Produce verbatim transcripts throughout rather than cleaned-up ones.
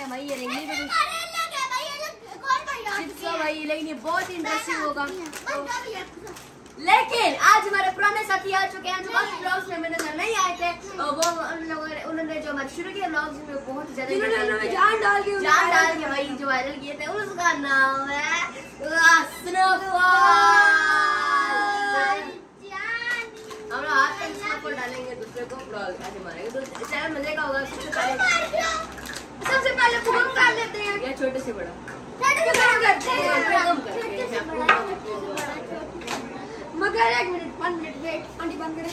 भाई ये रिंगली पे चिप्स का भाई, लेकिन ये बहुत इंटरेस्टिंग होगा। लेकिन आज हमारे पुराने साथी आ चुके हैं जो काफी ब्लॉग्स में नजर नहीं आए थे, और वो उन लोगों ने उन्होंने जो हमारे शुरू किए ब्लॉग्स में बहुत ज्यादा जान डाल के जान डाल के भाई जो वायरल किए थे, उसका नाम है स्नोफॉल। हम लोग हाथ में स्नोफॉल डालेंगे, दूसरे को ऐसे मारेंगे तो चैनल मजे का होगा। सबसे पहले सबसे पहले भूकंप कर लेते हैं, या छोटे से बड़ा मगर एक minute one minute wait, aunty बंद करें।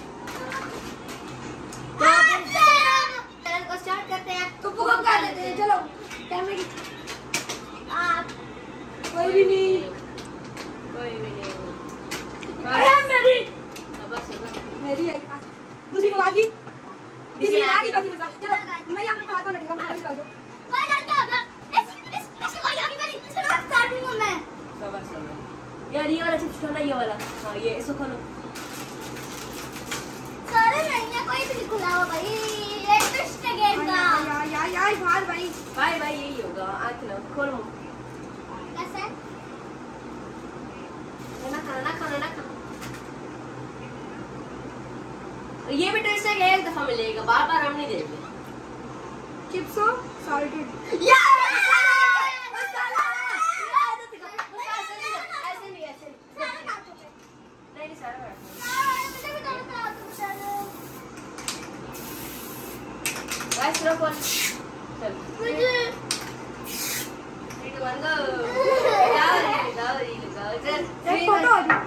चैनल को स्टार्ट करते हैं, तो भूकंप कर लेते हैं। चलो कैमरे की आप कोई भी नहीं कोई भी नहीं अरे मेरी बस मेरी है दूसरी को आगी किसी ने आगे बाकी बता। चलो मैं यहां पे बात करने का मैं कर दो भाई लड़का होगा ऐसे ऐसे कोई आगे मेरी स्टार्ट हूं मैं सब सब यार। ये वाला चिप्स खाना, ये वाला हां ये इसको खा लो। सारे नहीं है, कोई भी नहीं खुला हुआ भाई, ये ट्विस्ट गेम का यार यार यार यार भाई भाई भाई यही होगा। आंख लो, खोलो कैसे ना खाना ना खाना ना खाना। ये भी ट्विस्ट है, एक दफा मिलेगा, बार बार हम नहीं देंगे। चिप्स हो सॉल्टेड यार Guys, sudah pun. Chal. Three, two, one, go. Jauh, jauh, jauh. Chal. एक फोटो आ गई।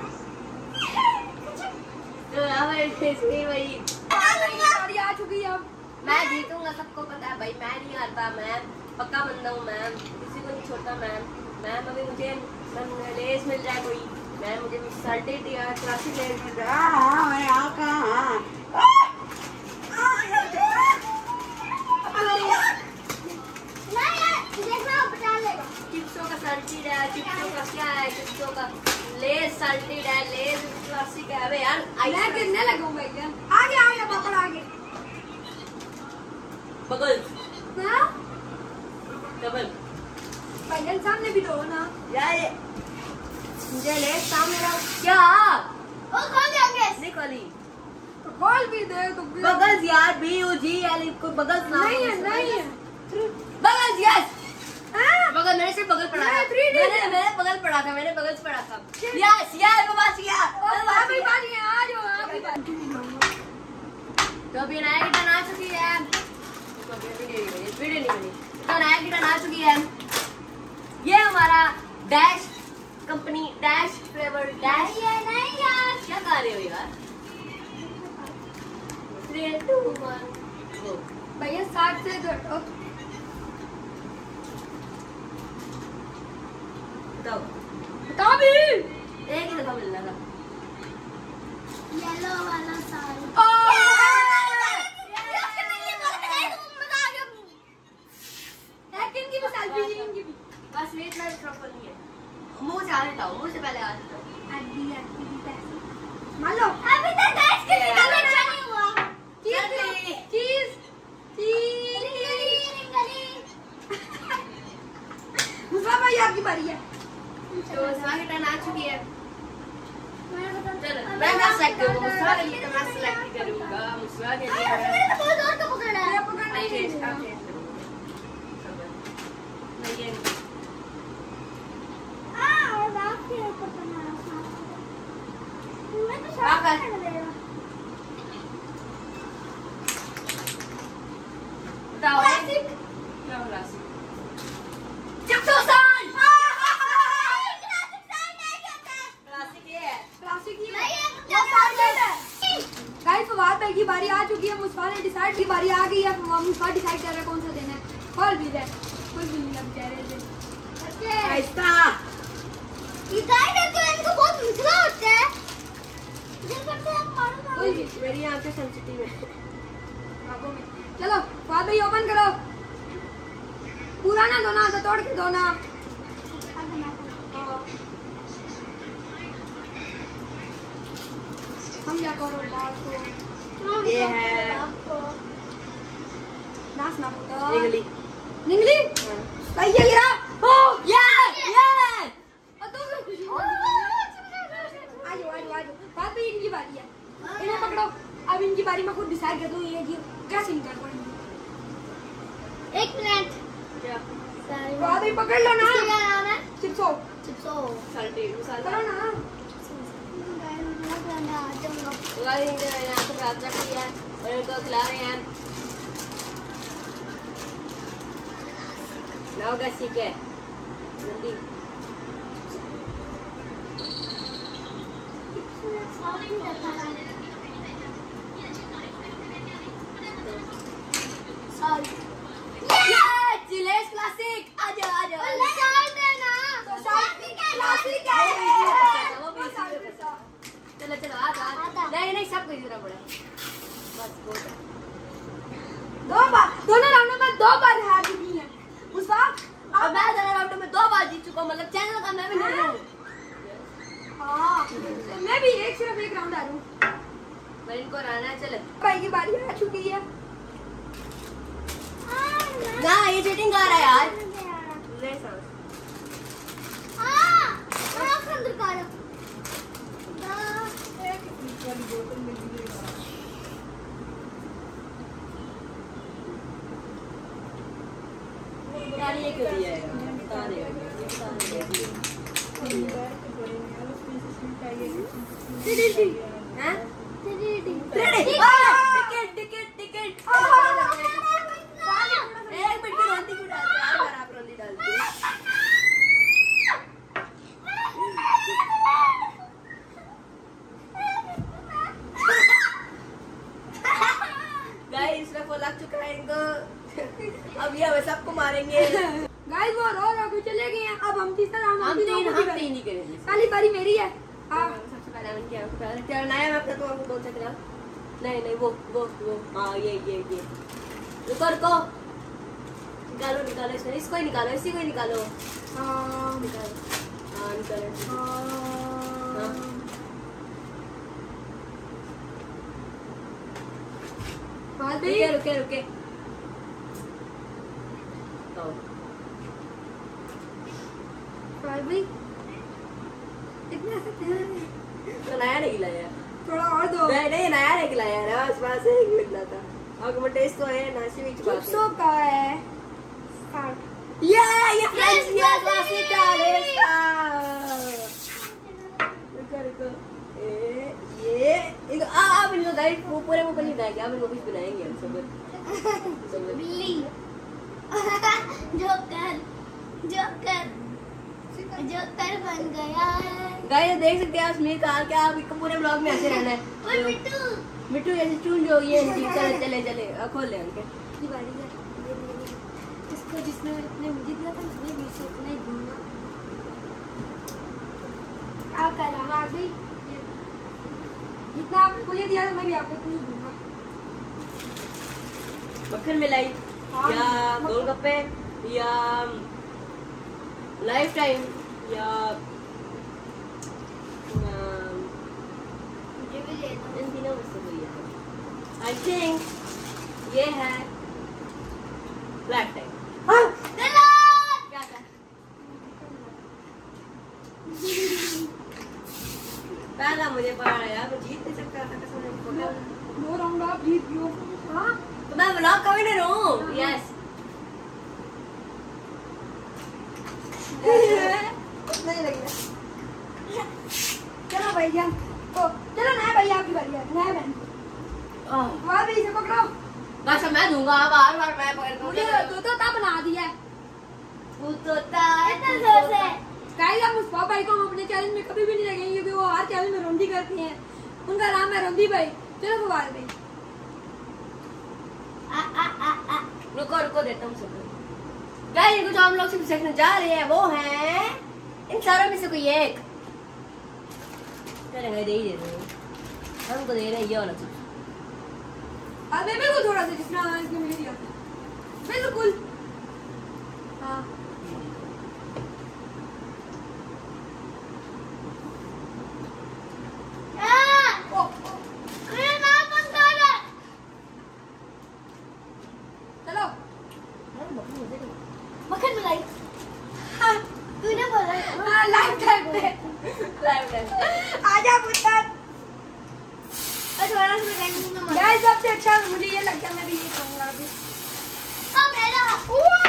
तो हमारे इसमें वही सारी आ चुकी है अब। मैं जीतूंगा, सबको पता है भाई। मैं नहीं हारता, मैं पक्का बंदा हूँ। मैम किसी को नहीं छोड़ता। मैम मैम अभी मुझे लेस मिल जाए कोई, मैम मुझे सल्टेड या क्लासिक लेस मिल जाए। हाँ मैं आका हाँ चिप्सों का सल्टेड है, चिप्सों का क्या है, चिप्सों का लेस सल्टेड है, लेस क्लासिक है। अबे यार मैं कितने लगाऊंगा क्या? आगे आओ या पकड़ आगे। बगल हाँ? डबल पहले सामने भी दो ना। यार मुझे लेस सामने रहो क्या? ओ कौन जाएंगे? नहीं खोली तो कॉल भी दे तो बगल्स यार, बी यू जी एल को बगल्स नाम नहीं है नहीं है। बगल्स यस हाँ? बगल मेरे से बगल पड़ा था। नहीं, three D मैंने मैंने बगल पड़ा था, मैंने बगल्स पड़ा था। यस यार वो बात किया। आप भी बात है, आ जाओ आप भी बात। तो अभी नया गिटार आ चुकी है। तो अभी वीडियो नहीं बनी, वीडियो नहीं बनी। तो नया गिटार आ चुकी है। ये हमारा dash company dash flavour dash नहीं यार क्या गा रहे हो यार? Three two one go. भैया साठ से घटो। बताओ बताओ भी। एक ही दफा मिलना था। येलो वाला साड़ी। इनकी भी सेल्फी इनकी भी। बस वेट में ट्रफल नहीं है। मुंह से आ देता हूँ, मुंह से पहले आ देता हूँ। अड्डी अड्डी भी पैसे। मान लो अभी तक डैश किसी का भी नहीं हुआ। चीज चीज चीज मुसा भाई आपकी बारी है। तो मुस्वा की टर्न आ चुकी है। चलो मैं मैं सेलेक्ट करूँगा। मुस्वा के लिए तो मैं सेलेक्ट करूँगा। मुस्वा के लिए मैंने तो बहुत जोर से पकड़ा है। पकड़ना नहीं चाहिए। चेंज आप चेंज करो। नहीं ये हां और बात के ऊपर करना है। मैं तो हाँ, कर। शायद कर देगा। बताओ क्लासिक। क्या क्लासिक? चिप्सोसान। क्लासिक ये है। क्लासिक ही है। वो सॉल्टेड है। गाइस फवाद भाई की बारी आ चुकी है। मुस्फा ने डिसाइड की बारी आ गई है। मुस्फा डिसाइड कर रहा है कौन सा देना है। खोल भी दे। कुछ भी नहीं लग जा रहे थे। अच्छे। ऐसा ये गाइस तो इनको बहुत मिठा होता है। जब करते हैं मारो कोई मेरी आंखें सेंसिटिव है। आंखों में। चलो फवाद भाई ओपन करो। पूरा ना दो ना, तो तोड़ के दो ना। हम क्या करो बात को। ये है नाच ना पुत्र। निगली निकली भाई ये गिरा ओ ये ये और तू भी खुशी आ जाओ आ जाओ आ जाओ बात भी इनकी बारी है इन्हें पकड़ो अब इनकी बारी में खुद डिसाइड कर दूं ये कि कैसे निकाल पाएंगे एक मिनट क्या बात भी पकड़ लो ना क्या नाम है चिप्सो चिप्सो साल्टी मसाला करो ना गाइस इनके यहाँ पे रात रख लिया है और इनको खिला रहे हैं नाउ गाइस ठीक है जल्दी चिलेस क्लासिक आ जाओ आ जाओ चलो चलो आ जाओ नहीं नहीं सब कुछ देना पड़ा बस बहुत है दो बार दोनों राउंडों में दो बार हार चुकी है उस बार अब मैं दोनों राउंड में दो बार जीत चुका हूं मतलब चैनल का मैं भी नहीं हूं हाँ मैं भी एक सिर्फ एक राउंड आ रहा हूँ पर इनको रहना है चलो भाई की बारी आ चुकी है ना ये चीटिंग कर रहा है यार ले सांस यार ये क्यों दिया है बता दे बता दे हैं टिकट टिकट टिकट एक मिनट की रोटी क्यों डालते हैं यार आप रोटी डालते हैं गाइस इसमें वो लग चुका है इनको अब ये हमें सबको मारेंगे गाइस वो रो रो के चले गए हैं अब हम तीसरा राउंड हम तीन हम तीन ही करेंगे पहली बारी मेरी है हाँ सबसे पहले हम क्या पहले क्या नया मैप तो हमको कौन सा करा नहीं नहीं वो वो वो हाँ ये ये ये रुको रुको निकालो निकालो इसको इसको ही निकालो इसी को ही निकालो हाँ निकालो हाँ निकालो हाँ बात भी रुके रुके रुके तो बात भी इतना तो नया नहीं खिलाया थोड़ा और दो नहीं नहीं नया नहीं खिलाया ना उस बात से एक मिनट था और टेस्ट तो है नाशी बीच बात चिप्सो का है काट ये ये फ्रेंड्स ये क्लासिक डाले रुको रुको ए ये एक आ आप इनको गाइड वो पूरे वो नहीं बनाएंगे आप इनको कुछ बनाएंगे हम सब सब बिल्ली जोकर जोकर जोकर बन गया है गाइस देख सकते हैं असली का क्या आप इनको पूरे ब्लॉग में ऐसे रहना है ओए मिट्टू मिट्टू जैसे चून जो ये चले चले चले खोल ले उनके की बारी है इसको जिसने अपने मुझे दिया था उसने भी से इतना ही दूंगा आप कर रहा आ गई जितना आपने मुझे दिया था मैं भी आपको इतना ही दूंगा मक्खन मिलाई हाँ, या मक्खन। गोलगप्पे या लाइफ टाइम या मुझे भी ले दो इन तीनों में से कोई है आई थिंक ये है लाइफ टाइम क्या था पहला मुझे पड़ा यार मैं जीत नहीं सकता था कसम से पकड़ दो राउंड आप जीत गए हाँ तो मैं ब्लॉग कभी नहीं रहूं यस नहीं लगेगा चलो भैया तो चलो नया भैया आपकी बारी है नया बहन बार भी इसे पकड़ो बस अब मैं दूंगा बार बार मैं पकड़ मुझे तो तो तब बना दिया है वो तोता इतना जोर से गाइस हम उस भाई को हम अपने चैलेंज में कभी भी नहीं लगेंगे क्योंकि वो हर चैलेंज में रोंदी करती हैं उनका नाम है रोंदी भाई चलो फवाद भाई आ आ आ आ रुको रुको देता हूँ सब गाइस कुछ हम लोग सिर्फ सेक्शन जा रहे हैं वो है इन सारों में से कोई एक चलेगा दे ही दे दो हमको दे रहे हैं ये वाला चीज अब मैं बिल्कुल थोड़ा सा जितना इसने मुझे दिया था बिल्कुल हाँ ओ, ओ, मेरा नाम बंद कर चलो हाँ, बहुत मजे का। लाइव टाइम पे लाइव टाइम आजा पुत्र। अच्छा वाला में रैंकिंग में गाइस सबसे अच्छा मुझे ये लगता है मैं भी ये कहूंगा अभी। अब मेरा